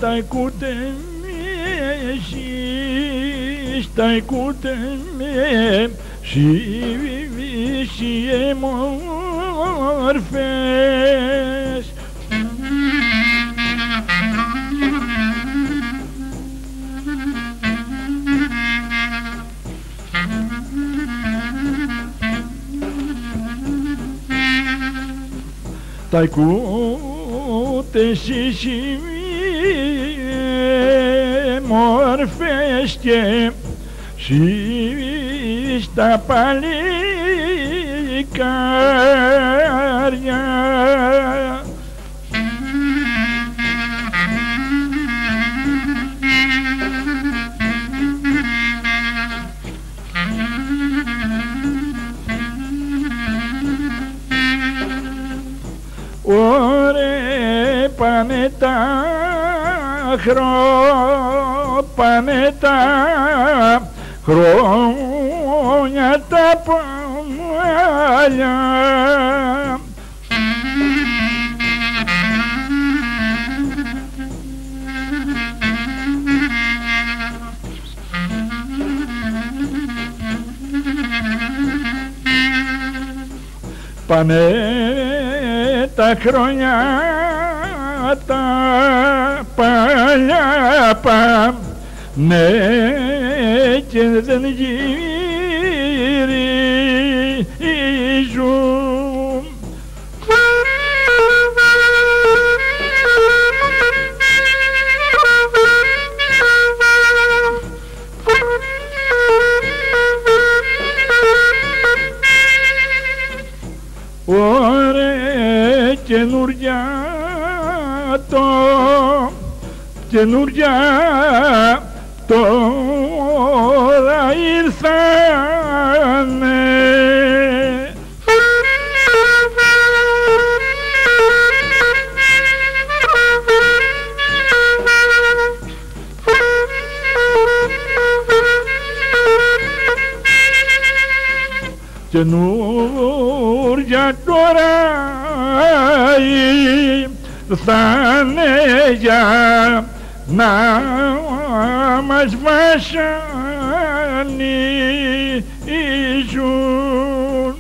stai cu teme și stai cu teme și e morfești. Stai cu te și morfește și sta palicaria. Ore paneta χρόνια τα παλιά. Πάνε τα χρόνια τα παλιά πάνε και δεν γυρίζουν. Ωραία καινούρια τώρα ήρθανε. Καινούρια τώρα ήρθανε για να μας βασανίζουν.